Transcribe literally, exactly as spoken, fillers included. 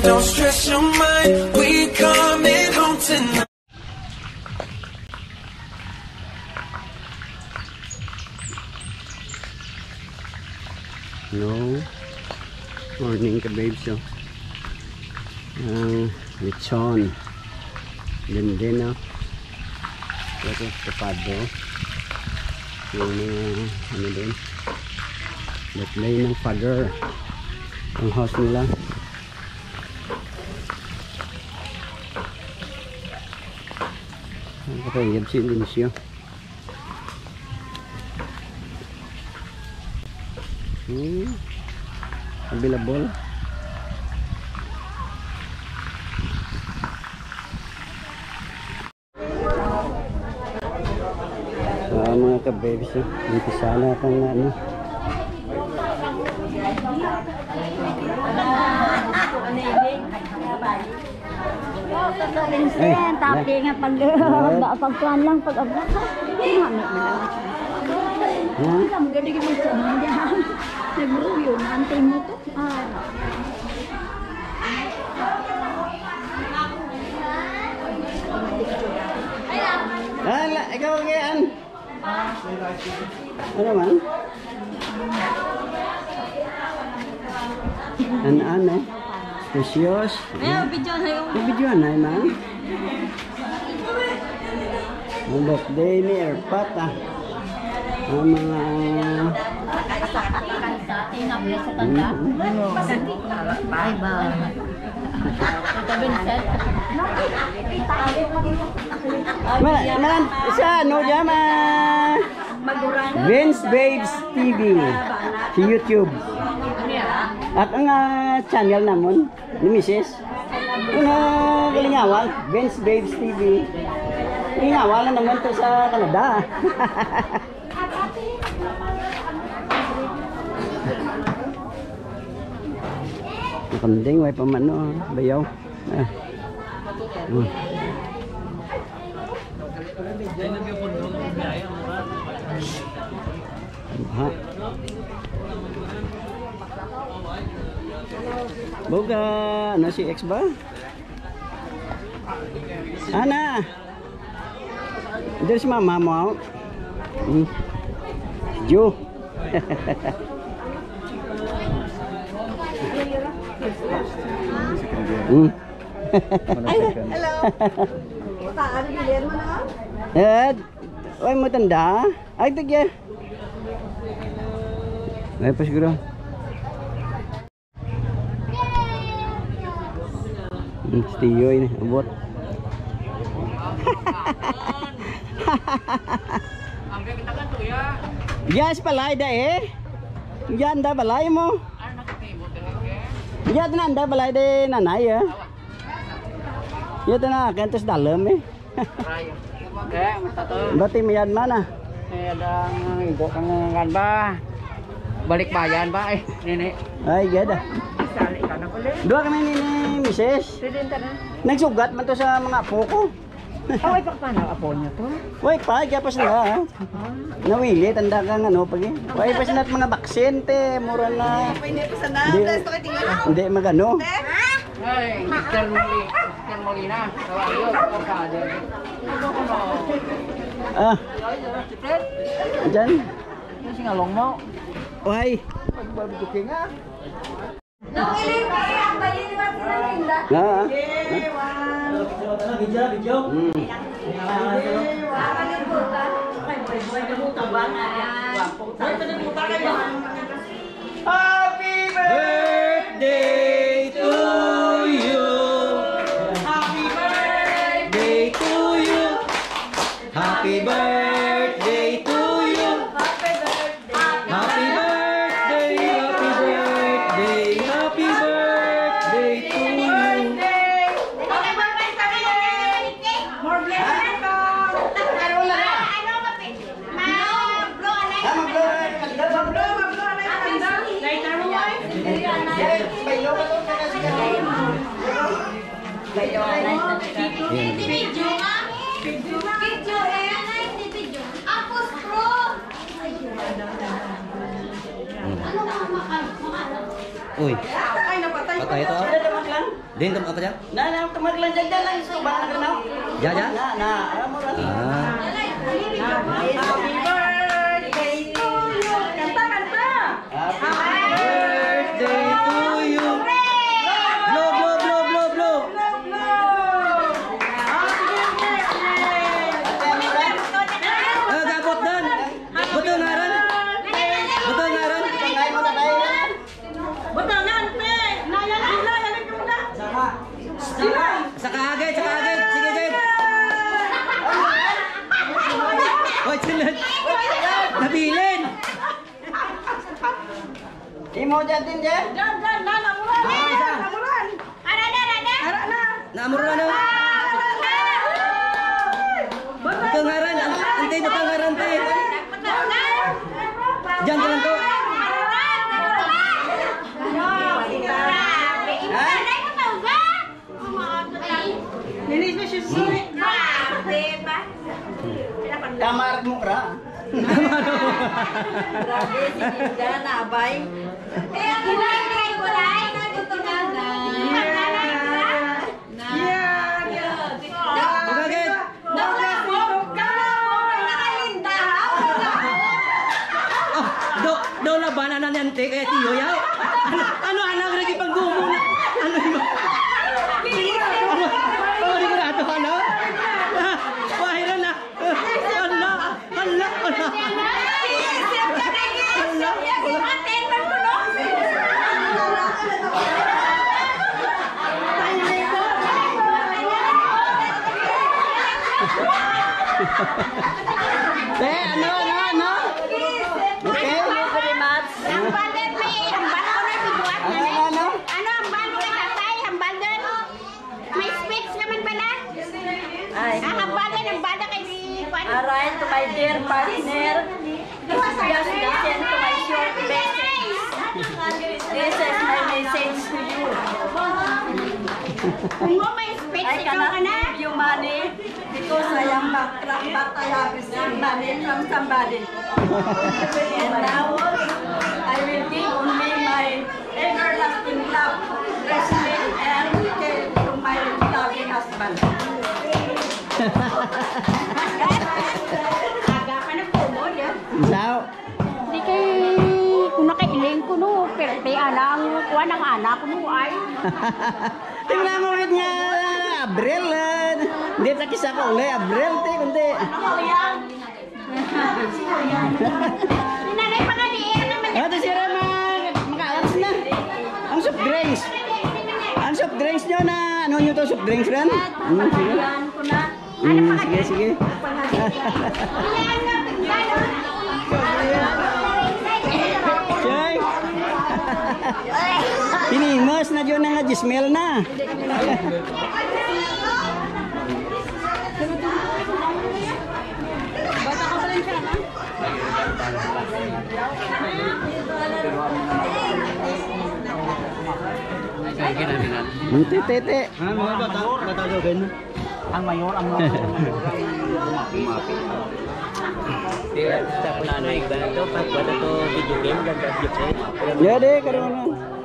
Don't stress your mind, we coming home tonight. No morning ka babes, oh. Ang lechon din din, oh. Ito kapado yung mga ano din birthday ng father ang house nila. Ang kapayab si Lincio. Hmm, available. Uh, mga ka-babes, eh. Dito sana itong ano. Ay, tapi nga pag pagkuhan lang pag abot. Hinamit mo lang. Alam mo galing mo sa mga nagro yun, antay mo to. Ah. Hala, ikaw ngayon. Ano man? Ano-ano? Precious. Ayaw, video na yung... Video na yun, ha? Ang birthday ni Erpat, ah. Ang mga... Tinapos sa tanda. Ay ba? Malan, malan, sa ano dyan, ma... Vince Babes T V sa YouTube. At ang uh, channel namon ni Missus Una Kalingawal, Vince Babes T V. Kalingawal na naman to sa Canada. Nakanding, way pa man, no, bayaw. Ah. Hmm. Ha. Boga, ano si X ba? Ana. Dari si mama mo. Hmm. Jo. Hmm. Ay, hello. Paano bilhin mo na? Eh, oy mo tanda. Ay tigya. Ay pa siguro. Hmm, stiyo ini, abot. Yes, palay da eh. Yan da balay mo. Ya na anda balay de nanay ya. Ya na kantos dalam eh. Kaya matato. Berarti miyan mana? Eh ada ibu kangen ba? Balik bayan ba eh nini. Ay gada. Sali ka na ulit. Dua kami ni Missus. Sidin ta na. Nagsugat man to sa mga apo ko. Away pa paano apo niyo to? Way pa gyapos na. Nawili tanda ka ano pag. Way pa sinat mga baksin te mura na. Pwede pa sa na. Gusto ko tingnan. Hindi magano. Ay, Mister Muli, Mister Molina. Tawayo, kapade. Ah. Diyan. Ini sing ngalong mo. Way. Pagbabuking nga. Nung ilim pa ang bayin ni Martin na tinda. Ah. Video, video. Hmm. Happy birthday to you. Happy birthday to you. Happy birthday to you. Happy birthday. Happy birthday. Happy birthday. Happy birthday to you. More blessings to. Ano na? Ano kapit? Mablo, mablo, mablo, mablo, later mo ay. Video nga. Video eh. Video. Apos pro. Ano nga makal? Uy. Ay, napatay. Patay ito. Din tum apa ya? Na na kemarin jajan lang so ba na kana? Ya ya. Na na alam mo lang. Ah. Happy birthday to you. Kanta, kanta. Happy birthday to you. Blow blow blow blow blow. Eh gabot dan. Betul ngaran. Betul ngaran. Ngay mo na tayo. Betul kan? Naya gila, naya gila. Saka agad, saka agad. Sige agad. Hoy, sulit. Nabilin. Imo jatin je. Dan, dan, dan, namuran. Namuran. Ada, ada, ada. Ada, ada. Namur ano? Betul ngaran. Antay betul ngaran te. Betul kan? Jangan jalan tuh. Kamar mo ra. Grabe, si Gilda na, abay. Kaya kulay, kulay, kulay. Agad. Oh, do do labanan na niyan te kaya tiyo yaw. Ano ano anak lagi paggumo na. Ano mo? Ano? Oh, di ko na ato ano? Wahira na. Hala, hala, hala. Te, ano ano ano? Okay. Very much. Hambal din, may hambal ko na bibuat na Ano eh. ano? Ano hambal mo kay tatay? Hambal din. May speech naman pala. Ay, Ah, hambal din, hambal na kay Kwan. alright, to my dear partner, just listen to my short message. This is my message to you. Kung mo may speech, I ikaw cannot ka na. give you money because I am bankrupt, but I have received money from somebody. And now, I will give only my everlasting love, respect, and care to my loving husband. Aga pa ng kumod, yan. Sao? Di kay, kung nakailing ko no, pero di alang, kuha ng anak ko no, ay. Tingnan mo ulit nga Abril. eh. Hindi ta kisa ko ulit Abril te kundi. Sinanay pa nga di, ano naman Ano to sira mag makaalas na. Ang soft drinks. Ang soft drinks nyo na ano nyo to soft drinks rin? Hmm, sige. Yan ko na. Hmm, sige, sige. Chay. Pinimos na dyan nga gismel na. Munti tete. Ah, mga bata, bata jogan. Ang mayor, ang mayor. Ya deh, karena